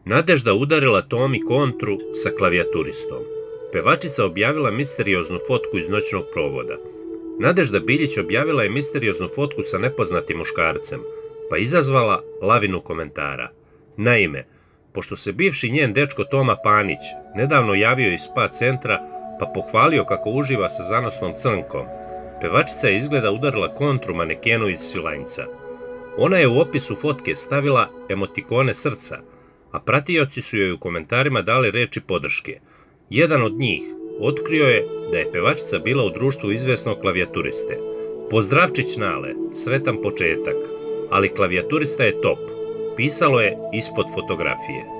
Nadežda udarila Tomi kontru sa klavijaturistom. Pevačica objavila misterioznu fotku iz noćnog provoda. Nadežda Biljić objavila je misterioznu fotku sa nepoznatim muškarcem, pa izazvala lavinu komentara. Naime, pošto se bivši njen dečko Toma Panić nedavno javio iz spa centra pa pohvalio kako uživa sa zanosnom Crnkom, pevačica je izgleda udarila kontru manekenu iz Svilajnca. Ona je u opisu fotke stavila emotikone srca, a pratioci su joj u komentarima dali reči podrške. Jedan od njih otkrio je da je pevačica bila u društvu izvesnog klavijaturiste. Pozdravčić Nale, sretan početak, ali klavijaturista je top, pisalo je ispod fotografije.